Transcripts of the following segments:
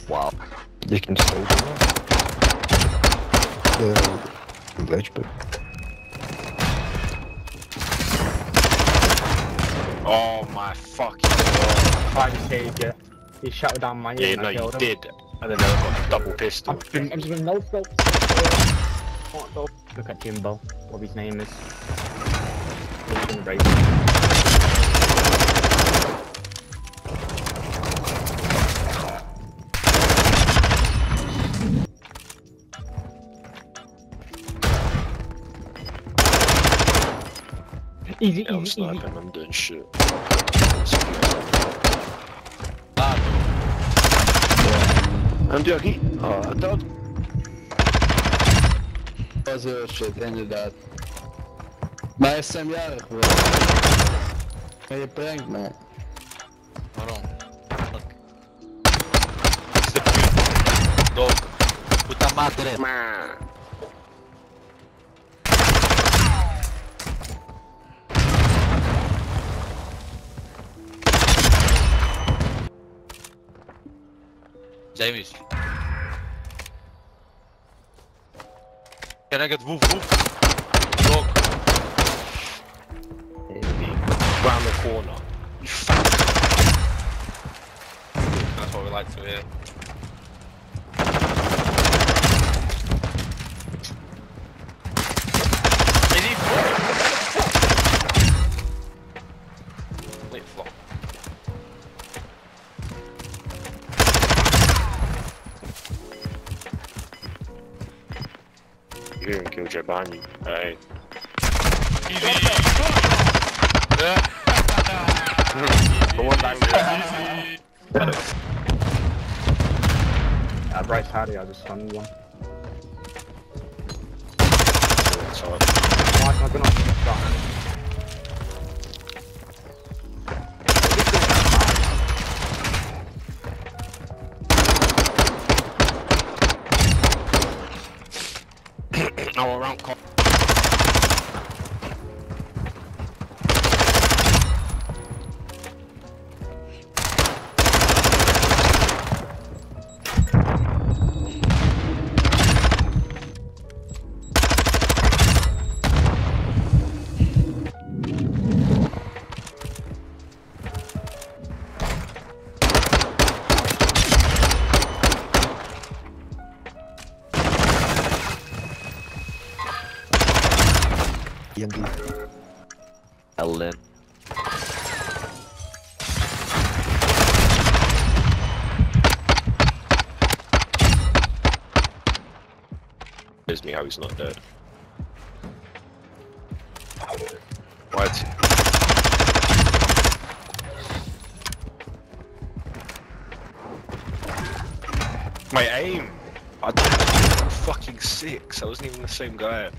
Wow. You can still do that. The glitch, but... Oh my fucking god. I just saved you. He shut down my Yeah, ear and no, I you killed him. did. And then I got a double pistol. I'm just gonna no scope. Look at Jimbo, what his name is. He's gonna race. Easy, I'm easy, sniping, easy. I'm doing shit. I'm joking. Oh, I'm done. Shit, inderdaad. Maar hij is jarig, bro. Maar je prankt me. Waarom? Fuck. Is de puut. Dog. Puta madre. James. Can I get woof woof? Dog. Round the corner. You fuck. That's what we like to hear. Is he Wait, flop. You didn't kill Jet behind you. Hey. Easy. Yeah. The one down Right side, I just stunned one. Sorry. Why am I gonna start? Oh, around corner. Ellen. Here's me how he's not dead. What? My aim! I did fucking 6. I wasn't even the same guy.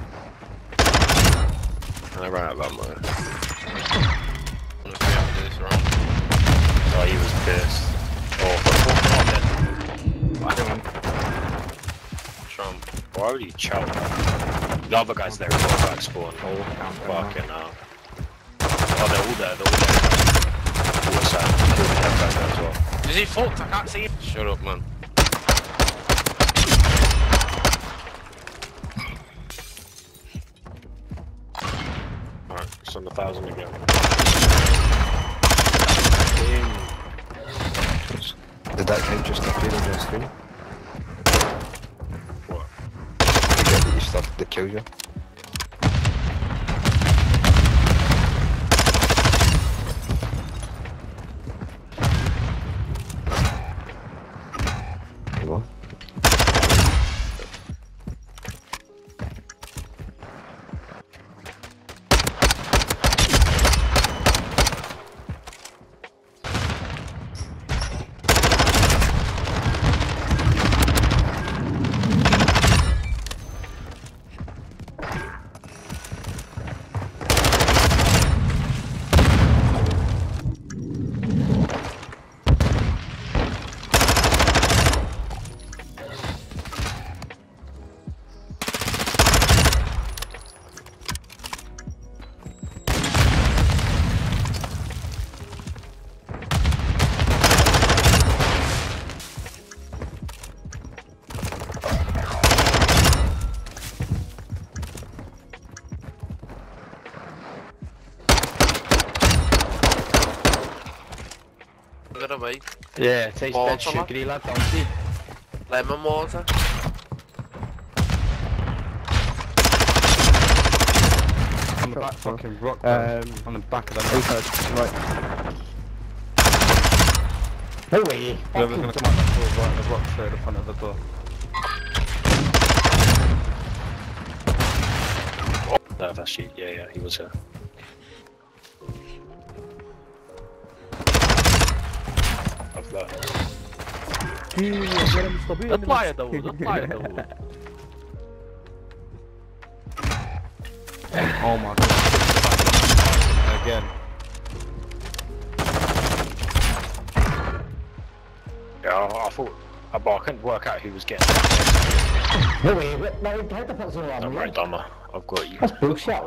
And I ran out of ammo. I'm gonna do this wrong. Oh, he was pissed. Oh, I don't. Trump. Why would he chow? The other guy's there as well, back spawn. Oh, fucking hell. Oh, they're all there, What's that? That guy's there as well. Is he fucked? I can't see him. Shut up, man. Alright, it's on the 1,000 again. Did that count just appear on your screen? What? You get that you started to kill you? What? Yeah, it takes Water, dead sugary lad, don't he? Lemon water. On the back fucking rock, on the back of the Right. Whoever's gonna come out the door, right, the rock straight in front of the door. No, that's you. Yeah, he was here. I've got اطلع يا داوود اطلع يا داوود. Oh my god. Again. Yeah, I thought, but I couldn't work out who was getting. No way, no, how the fuck's going on? Don't worry, Dama. I've got you. That's bullshit.